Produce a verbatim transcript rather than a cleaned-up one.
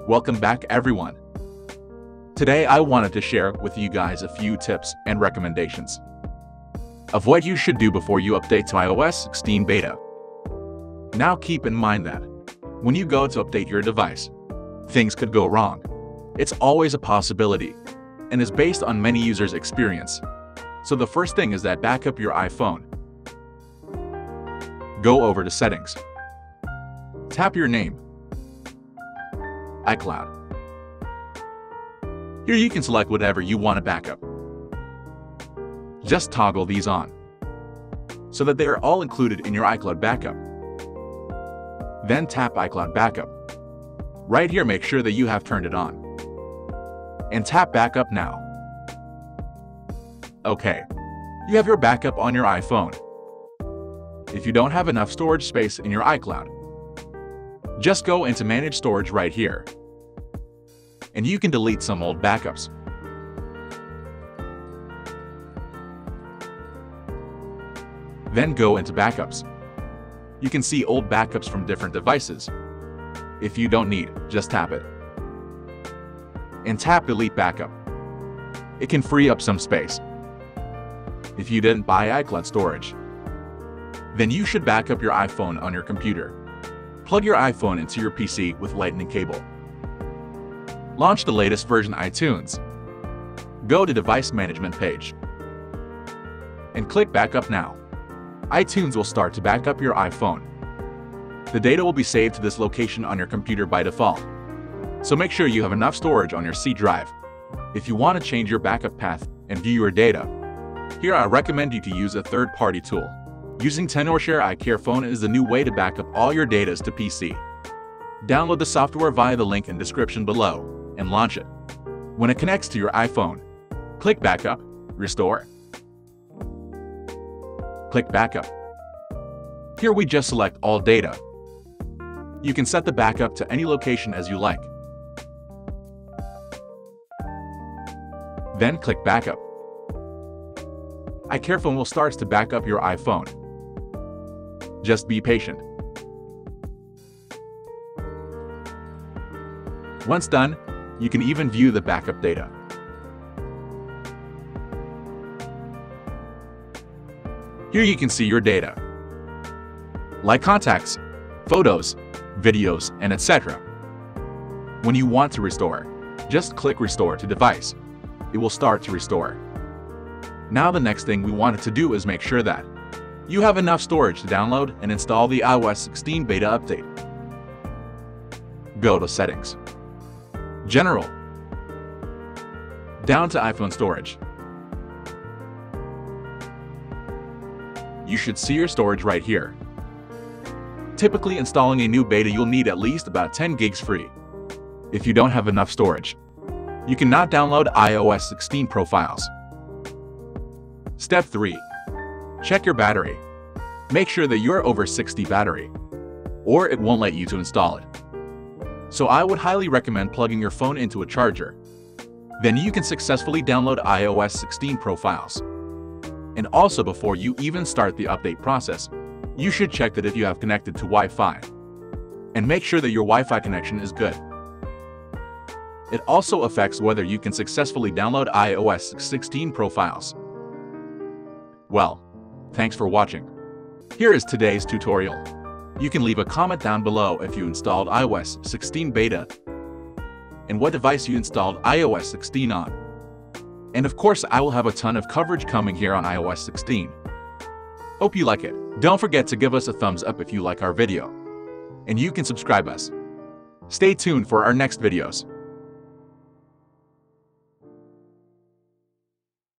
Welcome back everyone. Today I wanted to share with you guys a few tips and recommendations of what you should do before you update to i O S sixteen beta. Now keep in mind that when you go to update your device, things could go wrong. It's always a possibility and is based on many users' experience. So the first thing is that back up your iPhone. Go over to Settings. Tap your name. iCloud. Here you can select whatever you want to backup. Just toggle these on so that they are all included in your iCloud backup. Then tap iCloud Backup. Right here, make sure that you have turned it on. And tap Backup now. Okay, you have your backup on your iPhone. If you don't have enough storage space in your iCloud, just go into Manage Storage right here. And you can delete some old backups. Then go into Backups. You can see old backups from different devices. If you don't need, just tap it. And tap Delete Backup. It can free up some space. If you didn't buy iCloud storage, then you should back up your iPhone on your computer. Plug your iPhone into your P C with Lightning cable. Launch the latest version iTunes. Go to Device Management page and click Backup Now. iTunes will start to back up your iPhone. The data will be saved to this location on your computer by default, so make sure you have enough storage on your C drive. If you want to change your backup path and view your data, here I recommend you to use a third-party tool. Using Tenorshare iCareFone is the new way to back up all your data to P C. Download the software via the link in description below and launch it. When it connects to your iPhone, click Backup, Restore. Click Backup. Here we just select all data. You can set the backup to any location as you like. Then click Backup. iCareFone will start to back up your iPhone. Just be patient. Once done, you can even view the backup data. Here you can see your data, like contacts, photos, videos, and et cetera. When you want to restore, just click Restore to Device. It will start to restore. Now the next thing we wanted to do is make sure that you have enough storage to download and install the i O S sixteen beta update. Go to Settings, General, down to iPhone Storage. You should see your storage right here. Typically, installing a new beta, you'll need at least about ten gigs free. If you don't have enough storage, you cannot download i O S sixteen Pro files. Step three. Check your battery. Make sure that you're over sixty battery, or it won't let you to install it. So I would highly recommend plugging your phone into a charger. Then you can successfully download i O S sixteen Pro files. And also, before you even start the update process, you should check that if you have connected to Wi-Fi. And make sure that your Wi-Fi connection is good. It also affects whether you can successfully download i O S sixteen Pro files. Well, thanks for watching. Here is today's tutorial. You can leave a comment down below if you installed i O S sixteen beta and what device you installed i O S sixteen on. And of course, I will have a ton of coverage coming here on i O S sixteen. Hope you like it. Don't forget to give us a thumbs up if you like our video. And you can subscribe us. Stay tuned for our next videos.